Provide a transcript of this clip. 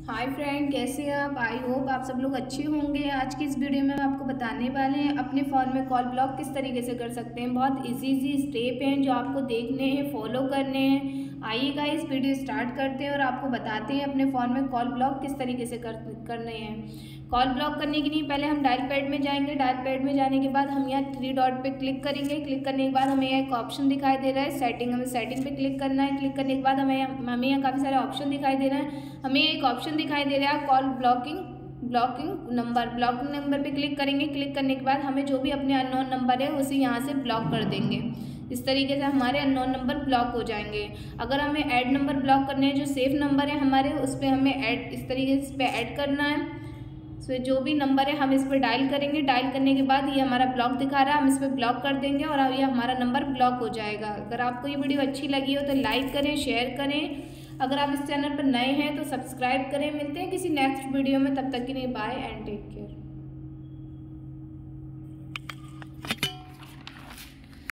Hi friend, कैसे हैं आप। आई होप आप सब लोग अच्छे होंगे। आज की इस वीडियो में हम आपको बताने वाले हैं अपने फ़ोन में कॉल ब्लॉक किस तरीके से कर सकते हैं। बहुत इजी स्टेप हैं जो आपको देखने हैं, फॉलो करने हैं। आइए गाइस, वीडियो स्टार्ट करते हैं और आपको बताते हैं अपने फ़ोन में कॉल ब्लॉक किस तरीके से करने हैं। कॉल ब्लॉक करने के लिए पहले हम डायल पैड में जाएंगे। डायल पैड में जाने के बाद हम यहाँ थ्री डॉट पे क्लिक करेंगे। क्लिक करने के बाद हमें यहाँ एक ऑप्शन दिखाई दे रहा है सेटिंग, हमें सेटिंग पे क्लिक करना है। क्लिक करने के बाद हमें यहाँ काफ़ी सारे ऑप्शन दिखाई दे रहे हैं। हमें एक ऑप्शन दिखाई दे रहा है कॉल ब्लॉकिंग नंबर पे क्लिक करेंगे। क्लिक करने के बाद हमें जो भी अपने अननोन नंबर है उसे यहाँ से ब्लॉक कर देंगे। इस तरीके से हमारे अननोन नंबर ब्लॉक हो जाएंगे। अगर हमें ऐड नंबर ब्लॉक करने हैं, जो सेफ नंबर है हमारे, उस पर हमें ऐड इस तरीके से ऐड करना है। सो जो भी नंबर है हम इस पर डायल करेंगे। डायल करने के बाद ये हमारा ब्लॉक दिखा रहा है, हम इस पर ब्लॉक कर देंगे और अब ये हमारा नंबर ब्लॉक हो जाएगा। अगर आपको ये वीडियो अच्छी लगी हो तो लाइक करें, शेयर करें। अगर आप इस चैनल पर नए हैं तो सब्सक्राइब करें। मिलते हैं किसी नेक्स्ट वीडियो में, तब तक के लिए बाय एंड टेक केयर।